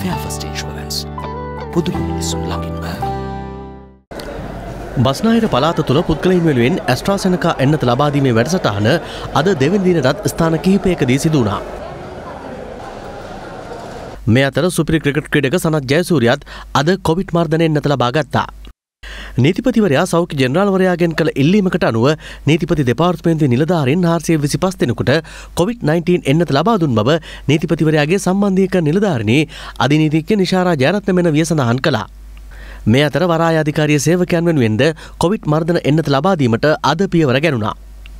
Fair First Insurance. පුදුම මිනිසුන් ළඟින්ම. බස්නාහිර පළාත තුළ පුද්ගලයන් වෙනුවෙන් ඇස්ට්‍රාසෙනකා එන්නත ලබා දීමේ වැඩසටහන අද දෙවන දිනටත් ස්ථාන කිහිපයකදී සිදු වුණා. මේ අතර සුපිරි ක්‍රිකට් ක්‍රීඩක සනත් ජයසූරියත් අද කොවිඩ් මර්ධන එන්නත ලබා ගත්තා. නීතිපතිවරයා සෞඛ්‍ය ජෙනරාල්වරයාගෙන් කළ ඉල්ලීමකට අනුව නීතිපති දෙපාර්තමේන්තුවේ නිලධාරීන් 425 දෙනෙකුට COVID-19 එන්නත ලබා දුන් බව නීතිපතිවරයාගේ සම්බන්ධීක නිලධාරිණී අධිනීතිඥ නිශාරා ජයරත්න මෙනවිය සඳහන් කළා. මේ අතර වරාය අධිකාරිය සේවකයන් වෙනුවෙන්ද කොවිඩ් මර්ධන එන්නත ලබා දීමට අද පියවර ගැනුණා.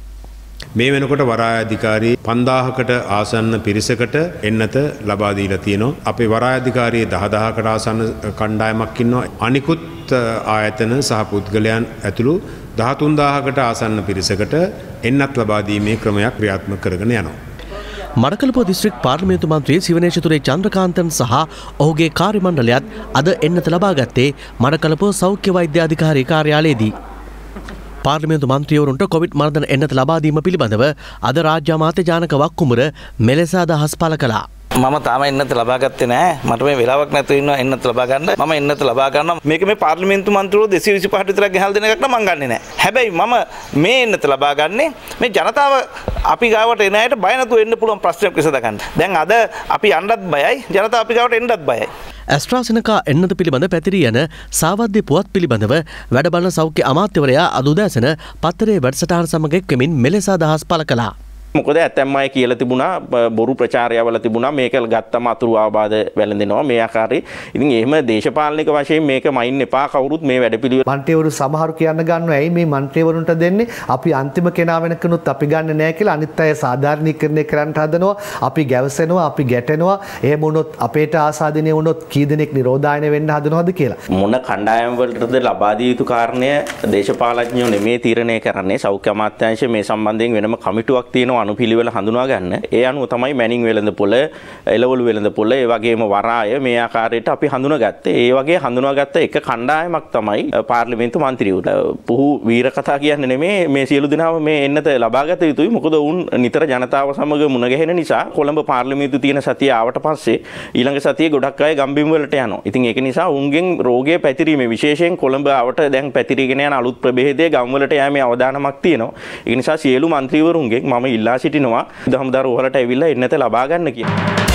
මේ වෙනකොට වරාය අධිකාරී 5000කට ආසන්න පිරිසකට එන්නත ලබා දීලා තියෙනවා. අපේ වරාය අධිකාරියේ 10000කට ආසන්න කණ්ඩායමක් ඉන්නවා. අනිකුත් ආයතන සහ පුද්ගලයන් ඇතුළු 13000කට ආසන්න පිරිසකට එන්නත් ලබා දීමේ ක්‍රමයක් ක්‍රියාත්මක කරගෙන යනවා. මඩකලපුව දිස්ත්‍රික් පාර්ලිමේන්තු මන්ත්‍රී සිවනේශතුරේ චන්ද්‍රකාන්තන් සහ ඔහුගේ කාර්ය මණ්ඩලයත් අද එන්නත ලබා ගත්තේ මඩකලපුව සෞඛ්‍ය වෛද්‍ය අධිකාරී කාර්යාලයේදී. පාර්ලිමේන්තු මන්ත්‍රීවරුන්ට කොවිඩ් මර්ධන එන්නත ලබා දීම පිළිබඳව අද රාජ්‍ය අමාත්‍ය ජානක වක්කුමර මෙලෙස අදහස් පළ කළා. මම තාම එන්නත ලබා ගත්තේ නැහැ. මට මේ වෙලාවක් නැතුව ඉන්නවා එන්නත ලබා ගන්න. මම එන්නත ලබා ගන්නවා. මේක මේ පාර්ලිමේන්තු මන්ත්‍රීවරු 225 විතරක් ගෙහල් දෙන එකක් නම් මම ගන්නෙ නැහැ. හැබැයි මම මේ එන්නත ලබා ගන්නේ මේ ජනතාව අපි ගාවට එන අයට බය නැතුව එන්න පුළුවන් ප්‍රශ්නයක් විසඳ ගන්න. දැන් අද අපි යන්නත් බයයි. ජනතාව අපි ගාවට එන්නත් බයයි. ඇස්ට්‍රාසෙනකා එන්නත පිළිබඳ පැතිරී යන සාවද්‍ය පුවත් පිළිබඳව වැඩ බලන සෞඛ්‍ය අමාත්‍යවරයා අද උදෑසන පත්තරේ වැඩසටහන සමග එක්වෙමින් මෙලෙස අදහස් පළ කළා. මොකද ඇතැම් අය කියලා තිබුණා බොරු ප්‍රචාරයවල තිබුණා මේක ගත්තම අතුරු ආබාධ වැළඳෙනවා මේ ආකාරයේ. ඉතින් එහෙම දේශපාලනික වශයෙන් මේක මයින් එපා කවුරුත් මේ වැඩපිළිවෙල මන්ත්‍රීවරු සමහරු කියන්න ගන්නවා ඇයි මේ මන්ත්‍රීවරුන්ට දෙන්නේ අපි අන්තිම කෙනා වෙනකනුත් අපි ගන්න නැහැ කියලා අනිත් අය සාධාරණීකරණය කරන්න හදනවා අපි ගැවසෙනවා අපි ගැටෙනවා එහෙම වුණොත් අපේට ආසාදිනේ වුණොත් කී දෙනෙක් නිරෝධායන වෙන්න හදනවද කියලා. මොන කණ්ඩායම් වලටද ලබා දිය යුතු කාරණය දේශපාලඥයෝ නෙමේ තීරණය කරන්නේ සෞඛ්‍ය අමාත්‍යාංශය මේ සම්බන්ධයෙන් වෙනම කමිටුවක් තියෙනවා අනුපිළිවෙල හඳුනා ගන්න. ඒ අනුව තමයි මැනින් වෙළඳපොළ, එළවලු වෙළඳපොළ, ඒ වගේම වරාය මේ ආකාරයට අපි හඳුනාගත්තේ. ඒ වගේ හඳුනාගත්ත එක කණ්ඩායමක් තමයි පාර්ලිමේන්තු මන්ත්‍රීවරු. පුහු වීර කතා කියන්නේ නෙමේ මේ සියලු දෙනාම මේ එන්නත ලබාගත යුතුයි. මොකද වුන් නිතර ජනතාව සමග මුණ ගැහෙන නිසා කොළඹ පාර්ලිමේන්තු තියෙන සතිය ආවට පස්සේ ඊළඟ සතියේ ගොඩක් අය ගම්බිම් වලට යනවා. ඉතින් ඒක නිසා උන්ගෙන් රෝගය පැතිරීමේ විශේෂයෙන් කොළඹ ආවට දැන් පැතිරීගෙන යන අලුත් ප්‍රභේදයේ ගම් වලට යෑමේ අවදානමක් තියෙනවා. ඒ නිසා සියලු මන්ත්‍රීවරුන්ගෙන් මම ඉල්ලා සිටිනවා දහම්දාර වලට ඇවිල්ලා එන්නත ලබා ගන්න කියලා.